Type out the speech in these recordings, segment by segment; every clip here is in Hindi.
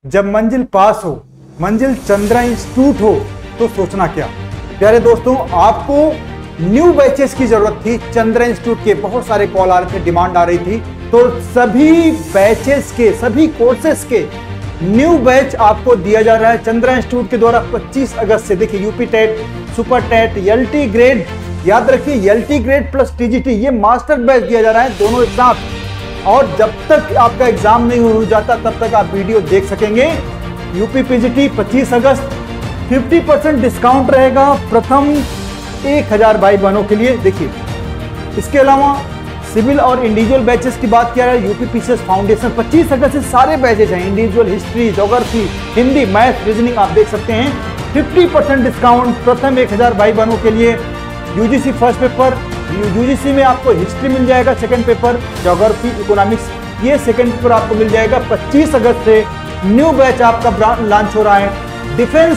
जब मंजिल पास हो, मंजिल चंद्रा इंस्टीट्यूट हो, तो सोचना क्या। प्यारे दोस्तों, आपको न्यू बैचेस की जरूरत थी। चंद्रा इंस्टीट्यूट के बहुत सारे कॉल आ रहे थे, डिमांड आ रही थी, तो सभी बैचेस के, सभी कोर्सेस के न्यू बैच आपको दिया जा रहा है चंद्रा इंस्टीट्यूट के द्वारा 25 अगस्त से। देखिए, UP TET, super TET, LT grade, याद रखिए एलटी ग्रेड प्लस टीजीटी, ये मास्टर बैच दिया जा रहा है दोनों एक साथ। और जब तक आपका एग्जाम नहीं हो जाता तब तक आप वीडियो देख सकेंगे। यूपी पीजीटी 25 अगस्त, 50% डिस्काउंट रहेगा प्रथम 1000 भाई बहनों के लिए। देखिए, इसके अलावा सिविल और इंडिविजुअल बैचेस की बात किया है, यूपी पीसीएस फाउंडेशन 25 अगस्त से सारे बैचेस हैं। Individual history, geography, Hindi, math, reasoning आप देख सकते हैं। 50% डिस्काउंट प्रथम 1000 भाई बहनों के लिए। यूजीसी फर्स्ट पेपर, यूजीसी में आपको हिस्ट्री मिल जाएगा, सेकंड पेपर ज्योग्राफी, इकोनॉमिक्स, ये सेकंड पेपर आपको मिल जाएगा। 25 अगस्त से न्यू बैच आपका लॉन्च हो रहा है।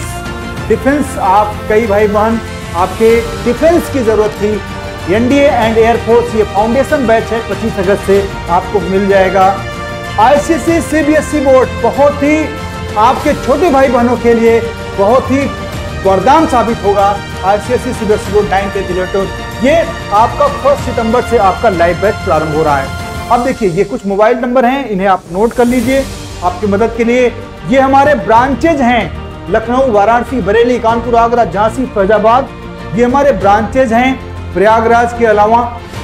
डिफेंस आप कई भाई बहन आपके डिफेंस की जरूरत थी, एनडीए एंड एयरफोर्स, ये फाउंडेशन बैच है, 25 अगस्त से आपको मिल जाएगा। आईसीएसई सीबीएसई बोर्ड बहुत ही आपके छोटे भाई बहनों के लिए बहुत ही वरदान साबित होगा। ICSE CBSE board 9th 10th 11th, ये आपका 1 सितंबर से आपका लाइव बैच प्रारंभ हो रहा है। अब देखिए, ये कुछ मोबाइल नंबर हैं, इन्हें आप नोट कर लीजिए आपकी मदद के लिए। ये हमारे ब्रांचेज हैं, लखनऊ, वाराणसी, बरेली, कानपुर, आगरा, झांसी, फैजाबाद, ये हमारे ब्रांचेज हैं। प्रयागराज के अलावा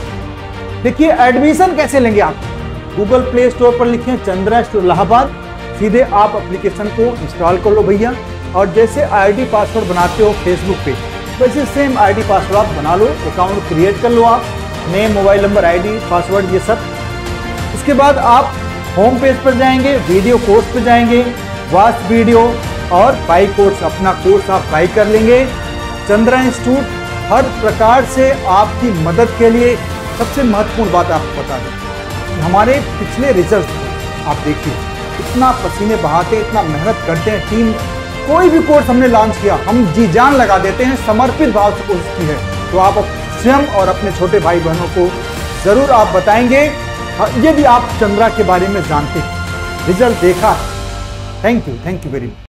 देखिए, एडमिशन कैसे लेंगे आप, गूगल प्ले स्टोर पर लिखें चंद्रा इंस्टीट्यूट इलाहाबाद, सीधे आप एप्लीकेशन को इंस्टॉल कर लो भैया। और जैसे आईडी पासवर्ड बनाते हो फेसबुक पे, वैसे सेम आईडी पासवर्ड आप बना लो, अकाउंट क्रिएट कर लो आप, name, mobile number, ID password, ये सब। इसके बाद आप होम पेज पर जाएंगे, वीडियो कोर्स पर जाएंगे, वॉच वीडियो और बाई कोर्स, अपना कोर्स आप बाई कर लेंगे। चंद्रा इंस्टीट्यूट हर प्रकार से आपकी मदद के लिए। सबसे महत्वपूर्ण बात आपको बता दें, हमारे पिछले रिजल्ट आप देखिए, इतना पसीने बहाते हैं, इतना मेहनत करते हैं टीम। कोई भी कोर्स हमने लॉन्च किया, हम जी जान लगा देते हैं, समर्पित भाव से कोशिश की है। तो आप स्वयं और अपने छोटे भाई बहनों को जरूर आप बताएंगे यदि आप चंद्रा के बारे में जानते हैं, रिजल्ट देखा। Thank you very much.